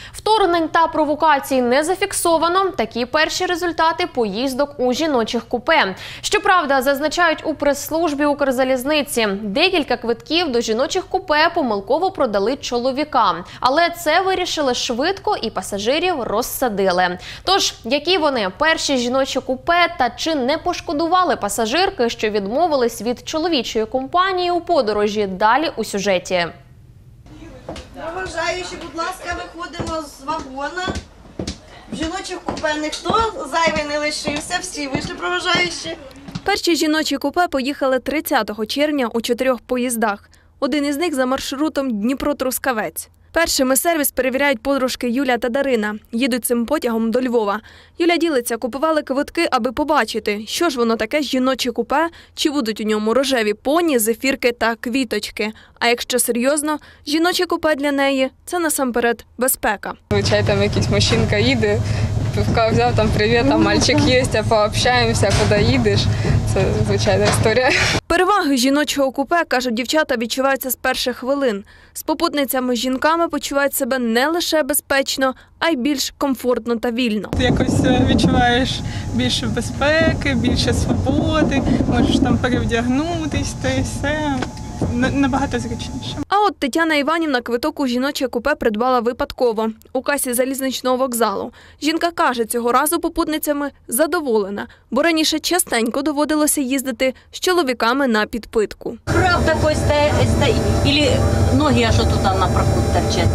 Вторгнень та провокацій не зафіксовано. Такі перші результати поїздок у жіночих купе. Щоправда, зазначають у прес-службі Укрзалізниці, декілька квитків до жіночих купе помилково продали чоловікам. Але це вирішили швидко і пасажирів розсадили. Тож, які вони перші жіночі купе та чи не пошкодували пасажирки, що відмовились від чоловічої компанії у подорожі, далі у сюжеті. Проважаючі, будь ласка, виходимо з вагона. В жіночих купе ніхто зайвий не лишився, всі вийшли проважаючі. Перші жіночі купе поїхали 30 червня у 4 поїздах. Один із них за маршрутом Дніпро-Трускавець. Першими сервіс перевіряють подружки Юля та Дарина. Їдуть цим потягом до Львова. Юля ділиться, купували квитки, аби побачити, що ж воно таке жіноче купе, чи будуть у ньому рожеві поні, зефірки та квіточки. А якщо серйозно, жіноче купе для неї – це насамперед безпека. Звичайно, там якийсь мужчинка їде, пивка взяв, там привіт, там мальчик є, а пообщаємося, куди їдеш. Це звичайна історія. Переваги жіночого купе, кажуть дівчата, відчуваються з перших хвилин. З попутницями-жінками почувають себе не лише безпечно, а й більш комфортно та вільно. Ти якось відчуваєш більше безпеки, більше свободи, можеш там перевдягнутись, та й все. Набагато зручніше. А от Тетяна Іванівна квиток у жіноче купе придбала випадково у касі залізничного вокзалу. Жінка каже, цього разу попутницями задоволена, бо раніше частенько доводилося їздити з чоловіками на підпитку. Краб такой стоит, или ноги аж тут на проход торчат.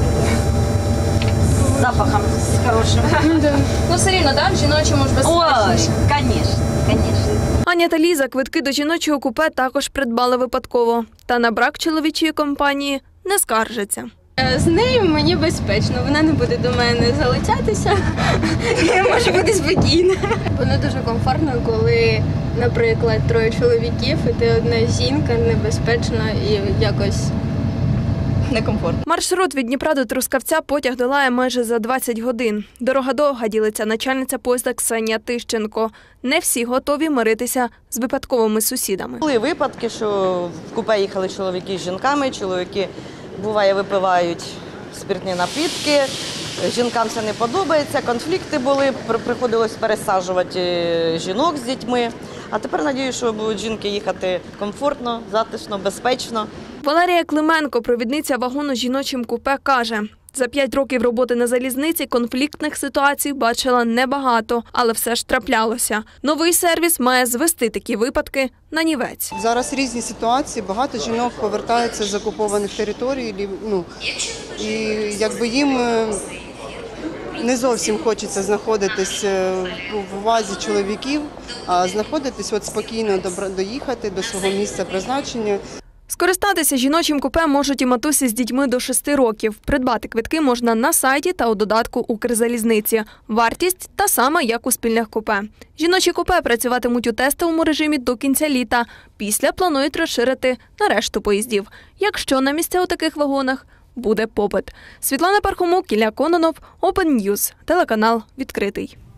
С запахом, с хорошим. Ну все рівно, так? В жіночому ж Ой, конечно, конечно. Аня та Ліза квитки до жіночого купе також придбали випадково. Та на брак чоловічої компанії не скаржаться. З нею мені безпечно, вона не буде до мене залицятися, я можу бути спокійна. Воно дуже комфортно, коли, наприклад, 3 чоловіків, і ти одна жінка, небезпечна і якось некомфортно. Маршрут від Дніпра до Трускавця потяг долає майже за 20 годин. Дорога довга, ділиться начальниця поїзда Ксенія Тищенко. Не всі готові миритися з випадковими сусідами. Були випадки, що в купе їхали чоловіки з жінками, чоловіки, буває, випивають спиртні напитки, жінкам це не подобається, конфлікти були, приходилось пересаджувати жінок з дітьми. А тепер, надіюсь, що будуть жінки їхати комфортно, затишно, безпечно. Валерія Клименко, провідниця вагону з жіночим купе, каже, за 5 років роботи на залізниці конфліктних ситуацій бачила небагато, але все ж траплялося. Новий сервіс має звести такі випадки на нівець. Зараз різні ситуації, багато жінок повертаються з окупованих територій, і якби їм не зовсім хочеться знаходитись в увазі чоловіків, а знаходитись спокійно, доїхати до свого місця призначення. Скористатися жіночим купе можуть і матусі з дітьми до 6 років. Придбати квитки можна на сайті та у додатку Укрзалізниці. Вартість та сама, як у спільних купе. Жіночі купе працюватимуть у тестовому режимі до кінця літа. Після планують розширити на решту поїздів. Якщо на місця у таких вагонах буде попит. Світлана Пархомук, Ілля Кононов, Open News, телеканал «Відкритий».